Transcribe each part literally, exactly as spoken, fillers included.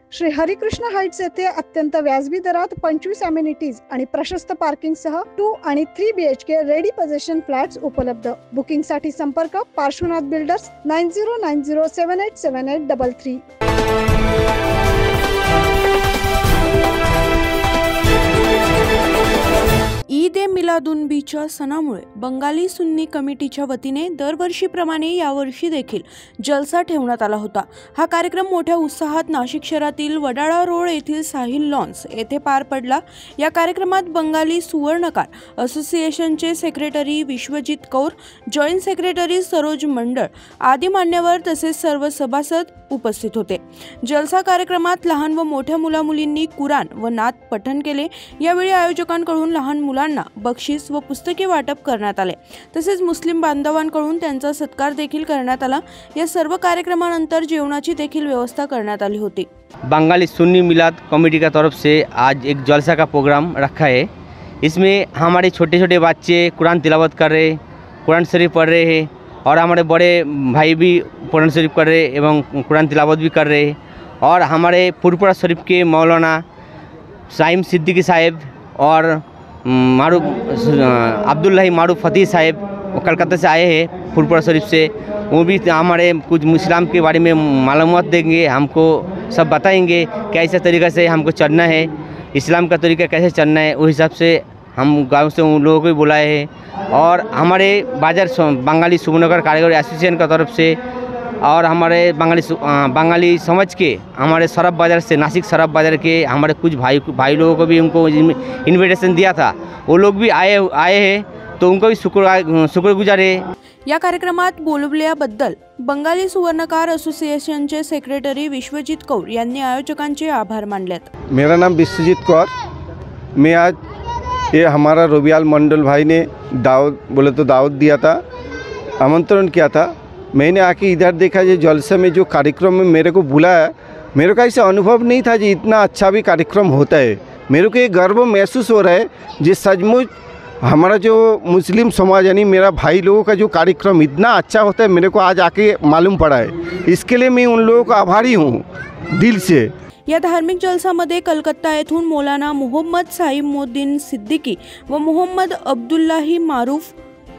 Shri Harikrishna Heights येथे अत्यंत व्याजबी दरात पंचवीस अमेनिटीज आणि प्रशस्त पार्किंग सह टू आणि three B H K ready position flats उपलब्ध। बुकिंग साठी संपर्क Parshwanath builders nine zero nine zero seven eight seven eight double three. Eid ए मिलादुन्नबीच्या सणामुळे बंगाली सुन्नी कमिटीच्या वतीने दरवर्षीप्रमाणे यावर्षी देखील जलसा ठेवण्यात आला होता। हा कार्यक्रम मोठ्या उत्साहात नाशिक शहरातील वडाळा रोड येथील साहिल लॉन्स येथे पार पडला। या कार्यक्रमात बंगाली सुवर्णकार असोसिएशनचे secretary Vishwajit Kaur, joint secretary Saroj Mandal आदी मान्यवर तसेच सर्व सभासद उपस्थित होते। जलसा कार्यक्रमात लहान व मोठ्या मुला मुलींनी कुराण व नात पठण केले। यावेळी आयोजकांकडून लहान मुलांना बक्षीस व पुस्तके वाटप करण्यात आले, तसेच मुस्लिम बांधवांकडून त्यांचा सत्कार देखील करण्यात आला। या सर्व कार्यक्रमानंतर जेवणाची देखील व्यवस्था करण्यात आली होती। बंगाली सुन्नी मिलाद कमेटी का तरफ से आज एक जलसा का प्रोग्राम रखा है। इसमें हमारे छोटे छोटे बच्चे कुरान तिलावत कर रहे, कुरान शरीफ पढ़ रहे हैं और हमारे बड़े भाई भी कुरान शरीफ कर रहे एवं कुरान तिलावत भी कर रहे। और हमारे फुरपुरा शरीफ के मौलाना साइम सिद्दीकी साहेब और मारूफ अब्दुल्लाही मारूफ फतेह साहेब वो कलकत्ता से आए हैं फुरपुरा शरीफ से। वो भी हमारे कुछ इस्लाम के बारे में मालूमात देंगे, हमको सब बताएंगे कैसे तरीक़े से हमको चलना है, इस्लाम का तरीका कैसे चलना है। उस हिसाब से हम गांव से उन लोगों को भी बुलाए हैं। और हमारे बाजार बंगाली सुवर्णकार कारीगर एसोसिएशन का तरफ से और हमारे बंगाली बंगाली समझ के हमारे सरफ बाज़ार से नासिक सरफ बाज़ार के हमारे कुछ भाई भाई लोगों को भी उनको इन्विटेशन दिया था, वो लोग भी आए आए हैं, तो उनको भी शुक्र शुक्रगुजार है। या कार्यक्रमात बोलवल्याबद्दल बंगाली सुवर्णकार असोसिएशनचे सेक्रेटरी विश्वजित कौर यांनी आयोजकांचे आभार मानलेत। मेरा नाम विश्वजित कौर, मैं आज ये हमारा रोबियाल मंडल भाई ने दावत बोले तो दावत दिया था, आमंत्रण किया था। मैंने आके इधर देखा जो जलसे में जो कार्यक्रम में मेरे को बुलाया, मेरे को ऐसा अनुभव नहीं था जी इतना अच्छा भी कार्यक्रम होता है। मेरे को ये गर्व महसूस हो रहा है जी सचमुच हमारा जो मुस्लिम समाज यानी मेरा भाई लोगों का जो कार्यक्रम इतना अच्छा होता है, मेरे को आज आके मालूम पड़ा है। इसके लिए मैं उन लोगों का आभारी हूँ दिल से। या धार्मिक जलसामध्ये कलकत्ता येथून मौलाना मोहम्मद साइमुद्दीन सिद्दीकी व मोहम्मद अब्दुल्लाही मारूफ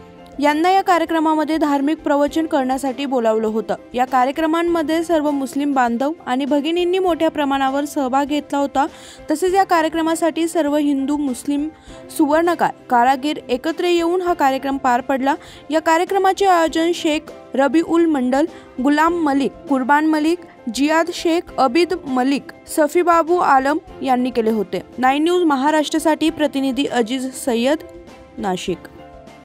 यांना या कार्यक्रमामध्ये धार्मिक प्रवचन करण्यासाठी बोलावलं होतं। या कार्यक्रमांमध्ये सर्व मुस्लिम बांधव आणि भगिनींनी मोठ्या प्रमाणावर सहभाग घेतला होता। तसेच या कार्यक्रमासाठी सर्व हिंदू मुस्लिम सुवर्णकार कारागीर एकत्र येऊन हा कार्यक्रम पार पडला। या कार्यक्रमाचे आयोजन शेख रबीउल मंडल, गुलाम मलिक, कुर्बान मलिक, जियाद शेख, अबिद मलिक, सफीबाबू आलम यांनी केले होते। नाइन न्यूज महाराष्ट्रासाठी प्रतिनिधी अजीज सय्यद, नाशिक।